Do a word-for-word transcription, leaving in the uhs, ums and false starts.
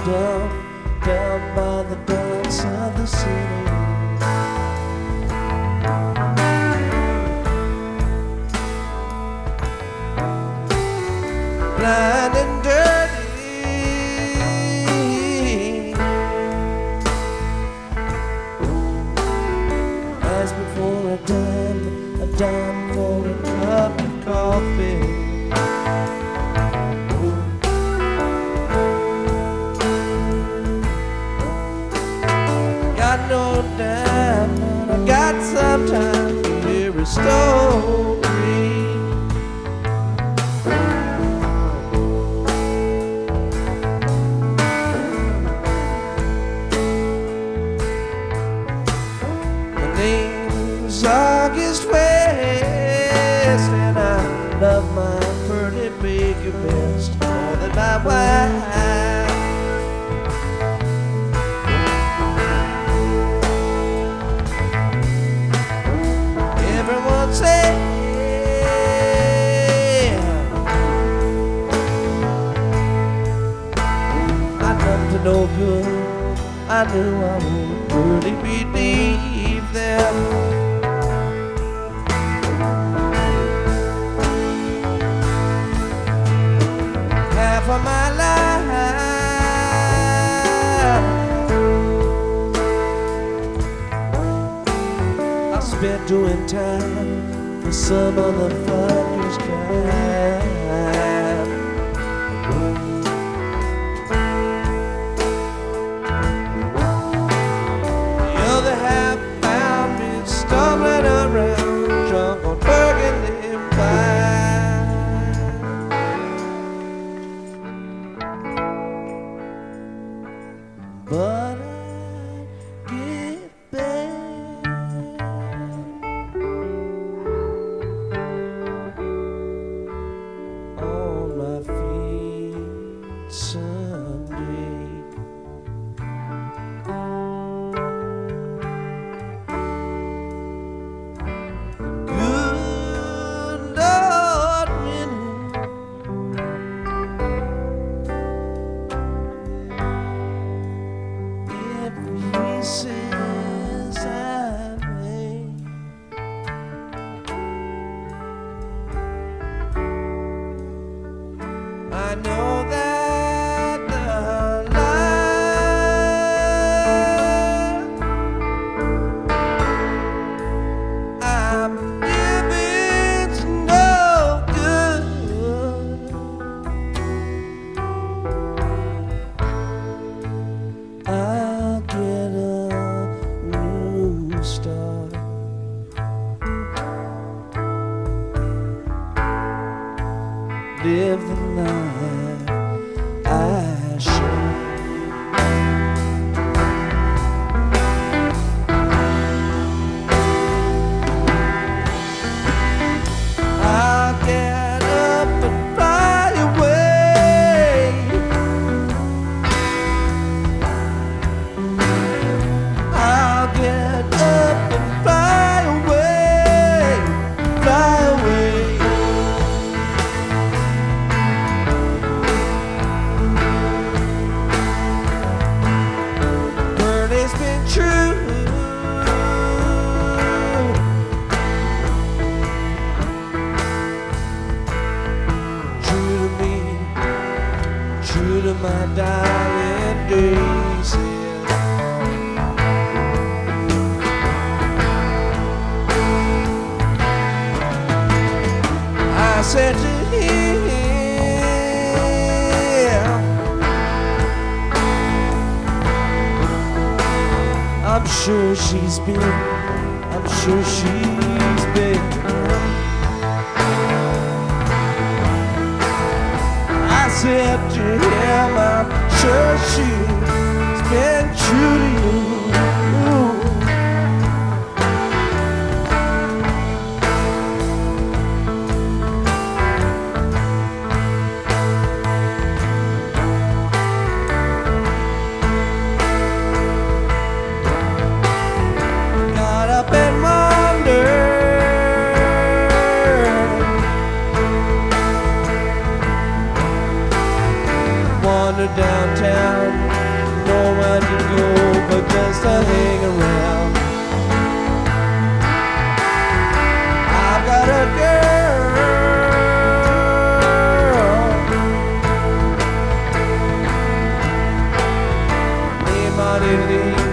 down, down by the dance of the city. Blind and dirty, as before a dime, a dime for a cup of coffee. Got no dime, but I got some time to hear a story. August West, and I love my pretty baby best more than my wife. Everyone say I'm up to no good. I knew I would really believe them. For my life I spent doing time for some other fucker's crime. The other half found me stumbling around, drunk on burgundy wine. But I get back on my feet someday. Good Lord willing, says I may. I know that the life I'm living's no good. I'll get a start. Live the life I should. I'll get up and fly away. I'll get up and fly away, fly away. Birthday's been true, true to me, true to my darling Daisy. I said to him, I'm sure she's been, I'm sure she's been. I said to him, I'm sure she's been true to you. Downtown diddly.